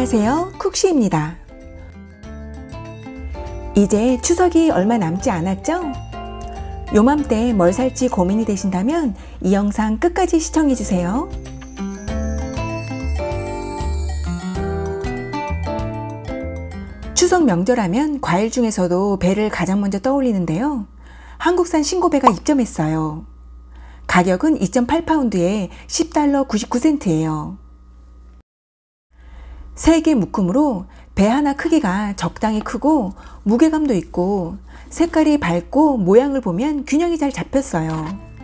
안녕하세요, 쿡시입니다. 이제 추석이 얼마 남지 않았죠? 요맘때 뭘 살지 고민이 되신다면 이 영상 끝까지 시청해주세요. 추석 명절하면 과일 중에서도 배를 가장 먼저 떠올리는데요. 한국산 신고배가 입점했어요. 가격은 2.8파운드에 $10 99센트예요. 3개 묶음으로 배 하나 크기가 적당히 크고 무게감도 있고 색깔이 밝고 모양을 보면 균형이 잘 잡혔어요.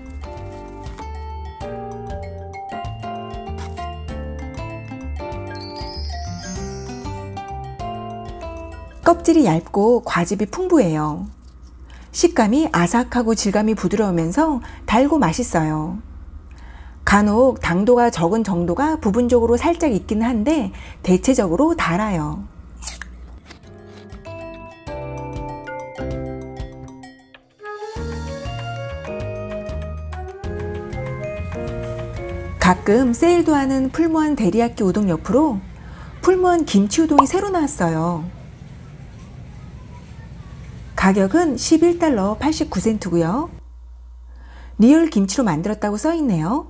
껍질이 얇고 과즙이 풍부해요. 식감이 아삭하고 질감이 부드러우면서 달고 맛있어요. 간혹 당도가 적은 정도가 부분적으로 살짝 있긴 한데 대체적으로 달아요. 가끔 세일도 하는 풀무원 데리야끼 우동 옆으로 풀무원 김치 우동이 새로 나왔어요. 가격은 $11 89센트고요. 리얼 김치로 만들었다고 써있네요.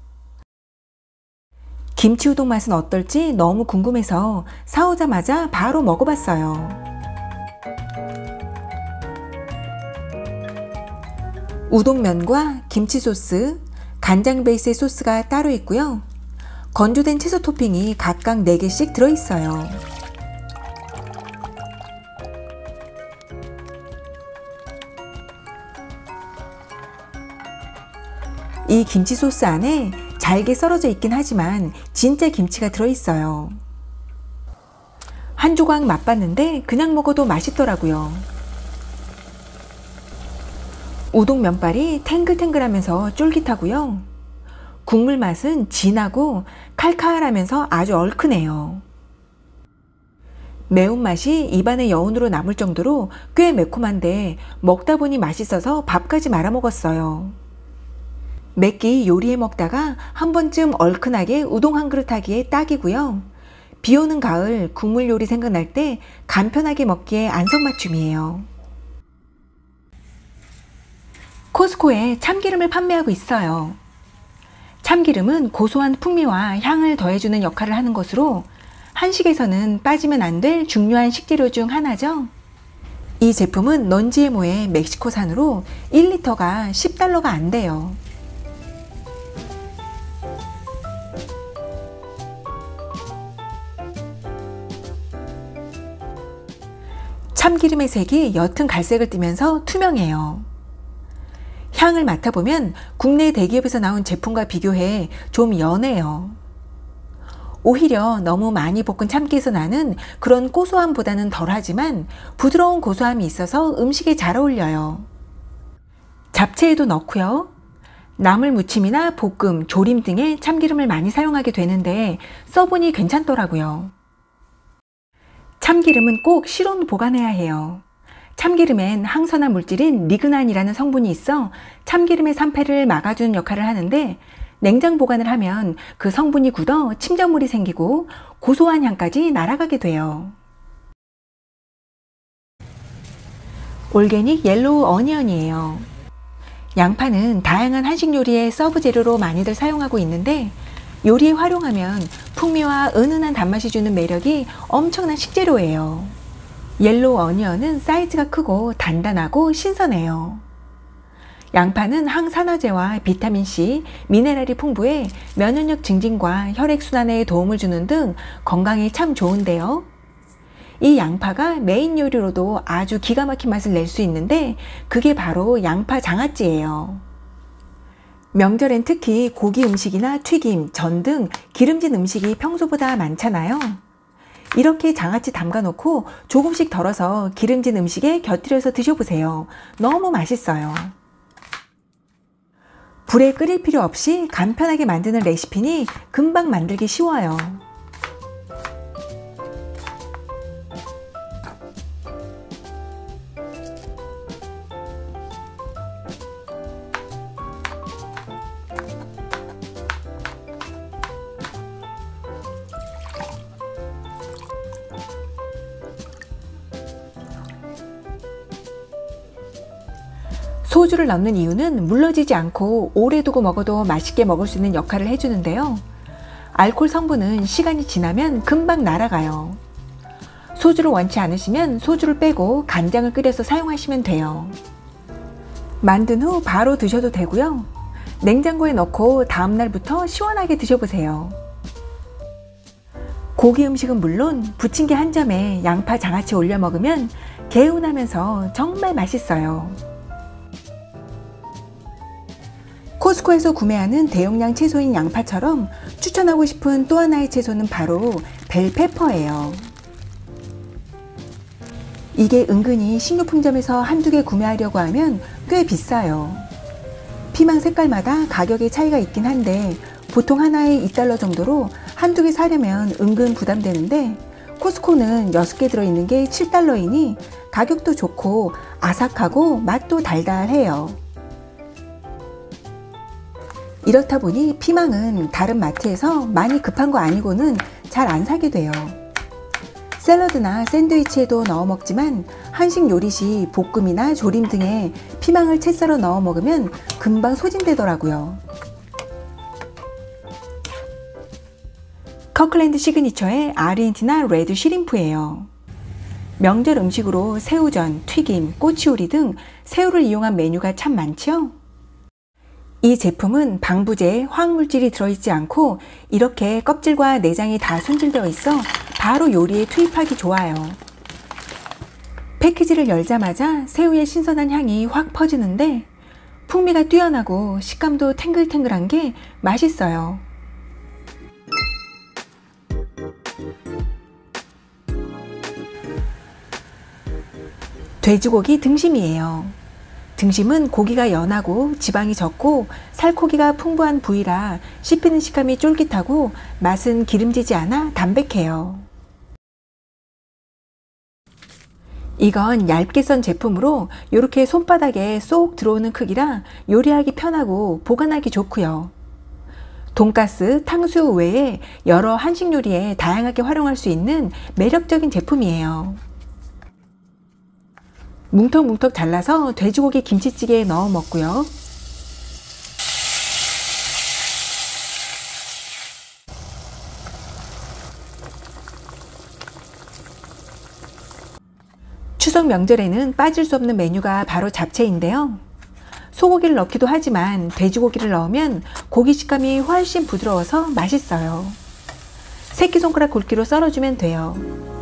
김치 우동 맛은 어떨지 너무 궁금해서 사오자마자 바로 먹어봤어요. 우동면과 김치 소스, 간장 베이스의 소스가 따로 있고요. 건조된 채소 토핑이 각각 4개씩 들어있어요. 이 김치 소스 안에 잘게 썰어져 있긴 하지만 진짜 김치가 들어있어요. 한 조각 맛봤는데 그냥 먹어도 맛있더라고요. 우동 면발이 탱글탱글하면서 쫄깃하고요. 국물 맛은 진하고 칼칼하면서 아주 얼큰해요. 매운맛이 입안에 여운으로 남을 정도로 꽤 매콤한데 먹다 보니 맛있어서 밥까지 말아 먹었어요. 맵기 요리해 먹다가 한 번쯤 얼큰하게 우동 한 그릇 하기에 딱이고요. 비 오는 가을 국물 요리 생각날 때 간편하게 먹기에 안성맞춤이에요. 코스코에 참기름을 판매하고 있어요. 참기름은 고소한 풍미와 향을 더해주는 역할을 하는 것으로 한식에서는 빠지면 안 될 중요한 식재료 중 하나죠. 이 제품은 넌지에모의 멕시코산으로 1리터가 $10가 안 돼요. 참기름의 색이 옅은 갈색을 띠면서 투명해요. 향을 맡아보면 국내 대기업에서 나온 제품과 비교해 좀 연해요. 오히려 너무 많이 볶은 참기에서 나는 그런 고소함보다는 덜하지만 부드러운 고소함이 있어서 음식에 잘 어울려요. 잡채에도 넣고요. 나물 무침이나 볶음, 조림 등에 참기름을 많이 사용하게 되는데 써보니 괜찮더라고요. 참기름은 꼭 실온 보관해야 해요. 참기름엔 항산화 물질인 리그난이라는 성분이 있어 참기름의 산패를 막아주는 역할을 하는데 냉장 보관을 하면 그 성분이 굳어 침전물이 생기고 고소한 향까지 날아가게 돼요. 올게닉 옐로우 어니언이에요. 양파는 다양한 한식 요리의 서브 재료로 많이들 사용하고 있는데 요리에 활용하면 풍미와 은은한 단맛이 주는 매력이 엄청난 식재료예요. 옐로우 어니언은 사이즈가 크고 단단하고 신선해요. 양파는 항산화제와 비타민C, 미네랄이 풍부해 면역력 증진과 혈액순환에 도움을 주는 등 건강에 참 좋은데요. 이 양파가 메인 요리로도 아주 기가 막힌 맛을 낼 수 있는데 그게 바로 양파 장아찌예요. 명절엔 특히 고기 음식이나 튀김, 전 등 기름진 음식이 평소보다 많잖아요. 이렇게 장아찌 담가 놓고 조금씩 덜어서 기름진 음식에 곁들여서 드셔보세요. 너무 맛있어요. 불에 끓일 필요 없이 간편하게 만드는 레시피니 금방 만들기 쉬워요. 소주를 넣는 이유는 물러지지 않고 오래 두고 먹어도 맛있게 먹을 수 있는 역할을 해주는데요. 알코올 성분은 시간이 지나면 금방 날아가요. 소주를 원치 않으시면 소주를 빼고 간장을 끓여서 사용하시면 돼요. 만든 후 바로 드셔도 되고요. 냉장고에 넣고 다음날부터 시원하게 드셔보세요. 고기 음식은 물론 부침개 한 점에 양파, 장아찌 올려 먹으면 개운하면서 정말 맛있어요. 코스트코에서 구매하는 대용량 채소인 양파처럼 추천하고 싶은 또 하나의 채소는 바로 벨페퍼예요. 이게 은근히 식료품점에서 한두 개 구매하려고 하면 꽤 비싸요. 피망 색깔마다 가격의 차이가 있긴 한데 보통 하나에 $2 정도로 한두 개 사려면 은근 부담되는데 코스트코는 6개 들어있는 게 $7이니 가격도 좋고 아삭하고 맛도 달달해요. 이렇다 보니 피망은 다른 마트에서 많이 급한 거 아니고는 잘 안 사게 돼요. 샐러드나 샌드위치에도 넣어 먹지만 한식 요리 시 볶음이나 조림 등에 피망을 채 썰어 넣어 먹으면 금방 소진되더라고요. 커클랜드 시그니처의 아르헨티나 레드 시림프예요. 명절 음식으로 새우전, 튀김, 꼬치요리 등 새우를 이용한 메뉴가 참 많죠? 이 제품은 방부제, 화학물질이 들어있지 않고 이렇게 껍질과 내장이 다 손질되어 있어 바로 요리에 투입하기 좋아요. 패키지를 열자마자 새우의 신선한 향이 확 퍼지는데 풍미가 뛰어나고 식감도 탱글탱글한 게 맛있어요. 돼지고기 등심이에요. 등심은 고기가 연하고 지방이 적고 살코기가 풍부한 부위라 씹히는 식감이 쫄깃하고 맛은 기름지지 않아 담백해요. 이건 얇게 썬 제품으로 이렇게 손바닥에 쏙 들어오는 크기라 요리하기 편하고 보관하기 좋고요. 돈가스, 탕수육 외에 여러 한식 요리에 다양하게 활용할 수 있는 매력적인 제품이에요. 뭉텅뭉텅 잘라서 돼지고기 김치찌개에 넣어 먹고요. 추석 명절에는 빠질 수 없는 메뉴가 바로 잡채인데요. 소고기를 넣기도 하지만 돼지고기를 넣으면 고기 식감이 훨씬 부드러워서 맛있어요. 새끼손가락 굵기로 썰어주면 돼요.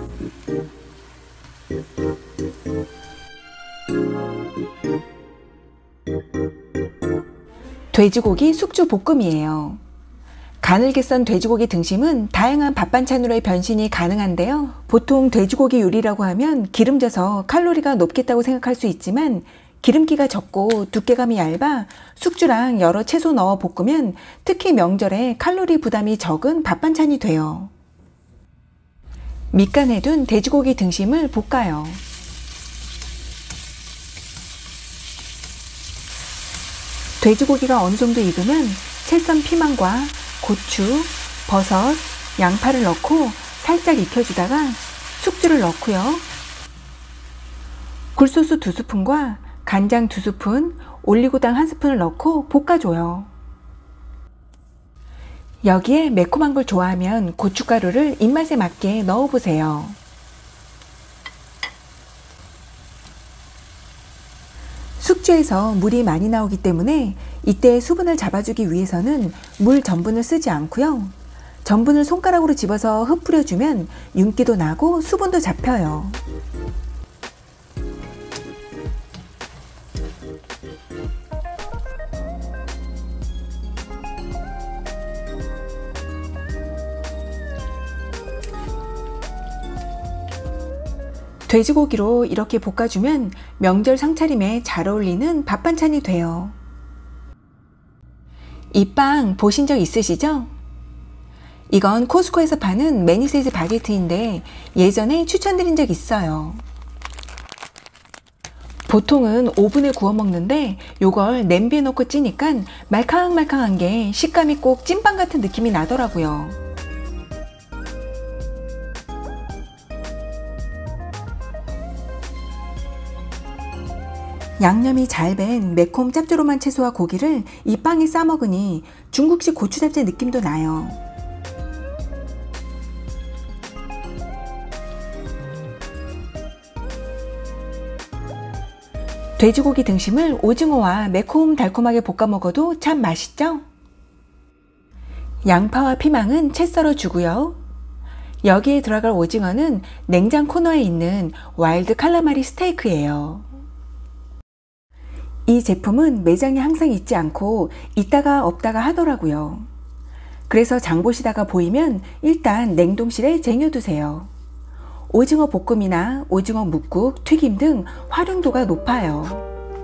돼지고기 숙주 볶음이에요. 가늘게 썬 돼지고기 등심은 다양한 밥 반찬으로의 변신이 가능한데요. 보통 돼지고기 요리라고 하면 기름져서 칼로리가 높겠다고 생각할 수 있지만 기름기가 적고 두께감이 얇아 숙주랑 여러 채소 넣어 볶으면 특히 명절에 칼로리 부담이 적은 밥 반찬이 돼요. 밑간에 둔 돼지고기 등심을 볶아요. 돼지고기가 어느 정도 익으면 채 썬 피망과 고추, 버섯, 양파를 넣고 살짝 익혀주다가 숙주를 넣고요. 굴소스 2스푼과 간장 2스푼, 올리고당 1스푼을 넣고 볶아줘요. 여기에 매콤한 걸 좋아하면 고춧가루를 입맛에 맞게 넣어보세요. 숙주에서 물이 많이 나오기 때문에 이때 수분을 잡아주기 위해서는 물 전분을 쓰지 않고요. 전분을 손가락으로 집어서 흩뿌려주면 윤기도 나고 수분도 잡혀요. 돼지고기로 이렇게 볶아주면 명절 상차림에 잘 어울리는 밥 반찬이 돼요. 이 빵 보신 적 있으시죠? 이건 코스트코에서 파는 매니세이즈 바게트인데 예전에 추천드린 적 있어요. 보통은 오븐에 구워 먹는데 요걸 냄비에 넣고 찌니까 말캉말캉한 게 식감이 꼭 찐빵 같은 느낌이 나더라고요. 양념이 잘 밴 매콤 짭조름한 채소와 고기를 이 빵에 싸 먹으니 중국식 고추 잡채 느낌도 나요. 돼지고기 등심을 오징어와 매콤달콤하게 볶아 먹어도 참 맛있죠? 양파와 피망은 채 썰어 주고요. 여기에 들어갈 오징어는 냉장 코너에 있는 와일드 칼라마리 스테이크예요. 이 제품은 매장에 항상 있지 않고 있다가 없다가 하더라고요. 그래서 장 보시다가 보이면 일단 냉동실에 쟁여두세요. 오징어 볶음이나 오징어 뭇국, 튀김 등 활용도가 높아요.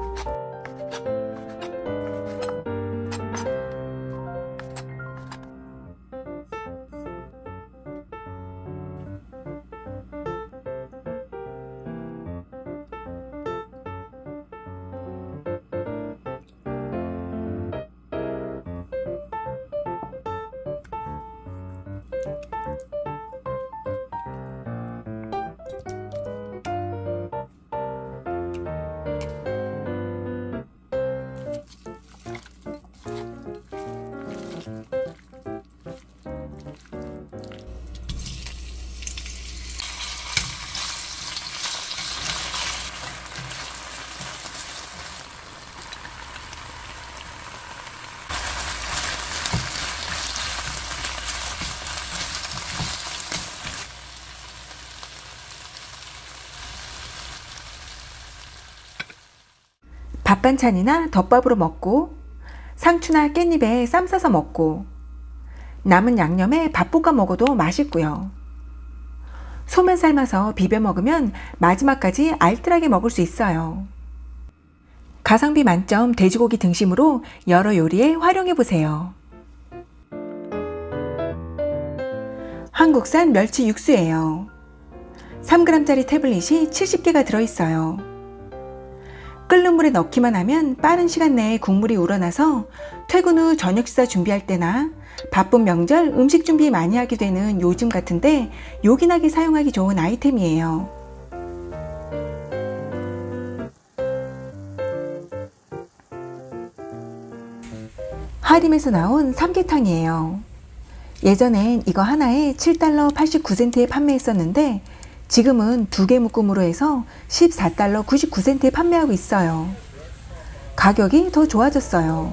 밥 반찬이나 덮밥으로 먹고, 상추나 깻잎에 쌈 싸서 먹고, 남은 양념에 밥 볶아 먹어도 맛있고요. 소면 삶아서 비벼 먹으면 마지막까지 알뜰하게 먹을 수 있어요. 가성비 만점 돼지고기 등심으로 여러 요리에 활용해 보세요. 한국산 멸치 육수예요. 3g짜리 태블릿이 70개가 들어있어요. 끓는 물에 넣기만 하면 빠른 시간 내에 국물이 우러나서 퇴근 후 저녁 식사 준비할 때나 바쁜 명절 음식 준비 많이 하게 되는 요즘 같은데 요긴하게 사용하기 좋은 아이템이에요. 하림에서 나온 삼계탕이에요. 예전엔 이거 하나에 7달러 89센트에 판매했었는데 지금은 2개 묶음으로 해서 14달러 99센트에 판매하고 있어요. 가격이 더 좋아졌어요.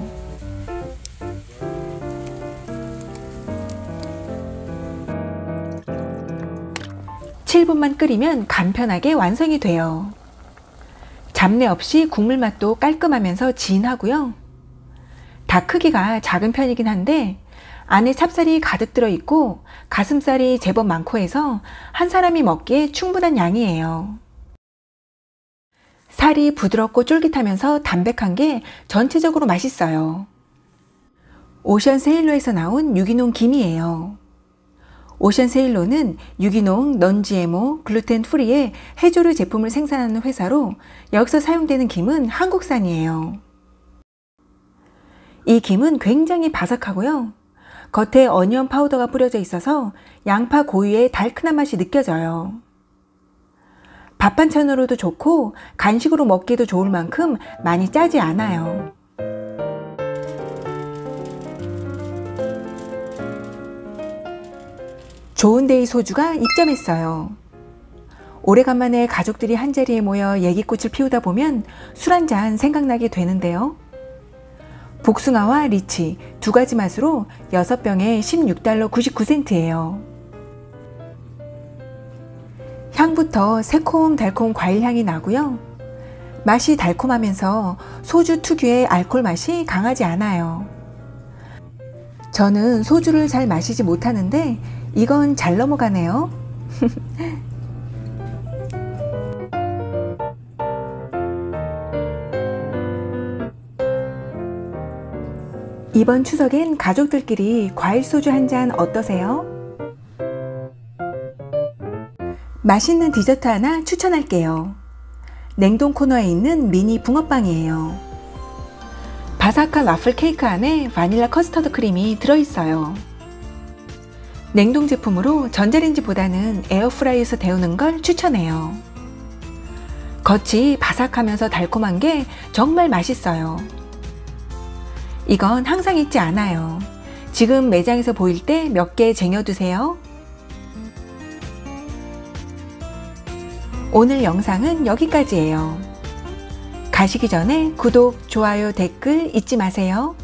7분만 끓이면 간편하게 완성이 돼요. 잡내 없이 국물 맛도 깔끔하면서 진하고요. 닭 크기가 작은 편이긴 한데 안에 찹쌀이 가득 들어있고 가슴살이 제법 많고 해서 한 사람이 먹기에 충분한 양이에요. 살이 부드럽고 쫄깃하면서 담백한 게 전체적으로 맛있어요. 오션세일로에서 나온 유기농 김이에요. 오션세일로는 유기농, 넌-GMO, 글루텐 프리의 해조류 제품을 생산하는 회사로 여기서 사용되는 김은 한국산이에요. 이 김은 굉장히 바삭하고요. 겉에 어니언 파우더가 뿌려져 있어서 양파 고유의 달큰한 맛이 느껴져요. 밥 반찬으로도 좋고 간식으로 먹기도 좋을 만큼 많이 짜지 않아요. 좋은데이 소주가 입점했어요. 오래간만에 가족들이 한자리에 모여 얘기꽃을 피우다 보면 술 한잔 생각나게 되는데요. 복숭아와 리치 두 가지 맛으로 6병에 16달러 99센트예요. 향부터 새콤달콤 과일향이 나고요. 맛이 달콤하면서 소주 특유의 알코올 맛이 강하지 않아요. 저는 소주를 잘 마시지 못하는데 이건 잘 넘어가네요. 이번 추석엔 가족들끼리 과일 소주 한 잔 어떠세요? 맛있는 디저트 하나 추천할게요. 냉동 코너에 있는 미니 붕어빵이에요. 바삭한 와플 케이크 안에 바닐라 커스터드 크림이 들어있어요. 냉동 제품으로 전자레인지보다는 에어프라이어에서 데우는 걸 추천해요. 겉이 바삭하면서 달콤한 게 정말 맛있어요. 이건 항상 있지 않아요. 지금 매장에서 보일 때 몇 개 쟁여두세요. 오늘 영상은 여기까지예요. 가시기 전에 구독, 좋아요, 댓글 잊지 마세요.